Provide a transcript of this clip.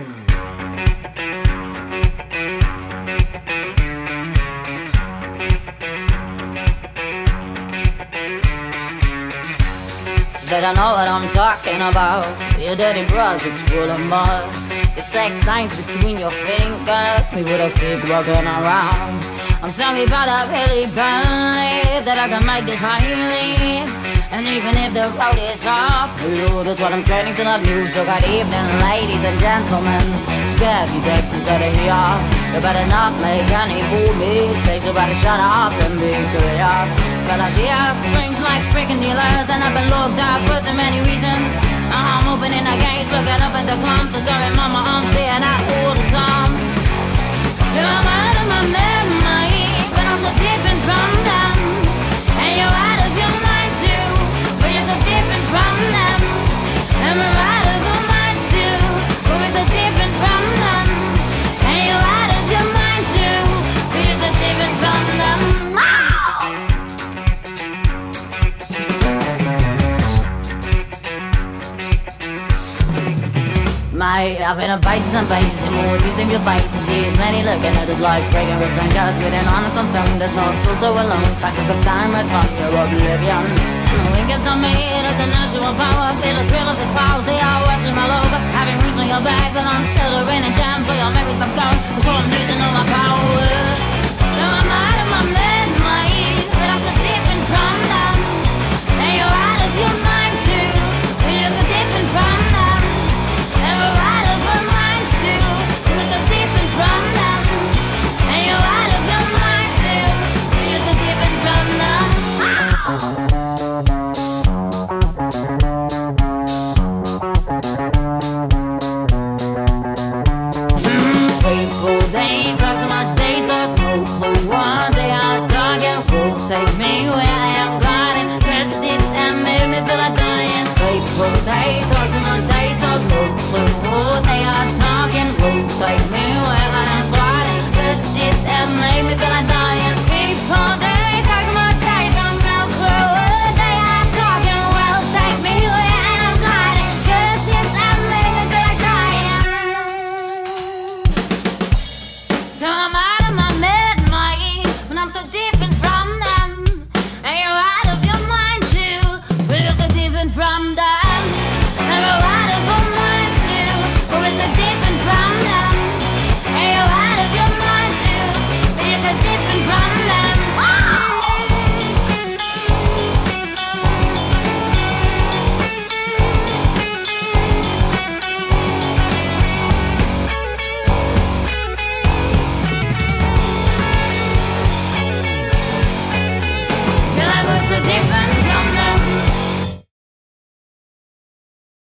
They don't know what I'm talking about. Your dirty bras, it's full of mud. Your sex lines between your fingers, me with a sick walking around. I'm sorry about I really believe that I can make this highly. And even if the road is up, that's what I'm training to not lose. So good evening, ladies and gentlemen. Get these actors out of here. You better not make any fool mistakes. You better shut up and be clear. Fellas here, strange like freaking dealers, and I've been locked up for too many reasons. I'm opening the gates, looking up at the clumps. So sorry mama, I'm staying out all the time. So I'm out of my memory, but I'm so different from them. And you're out of your mind too, but you're so different from them. And we're out of our minds too, but we're so different from them. And you're out of your mind too, but you're so different from them. Mate, I've been a basis and basis and more teasing your faces. There's many looking at us like friggin' with some guys getting on its own sound. There's no soul so alone, factors of time is not your oblivion. And the winkers on me, there's a natural power. Feel the thrill of the clouds, they are rushing all over. Having roots on your back, but I'm still a raining jam. For your maybe some gold, for sure I'm losing all my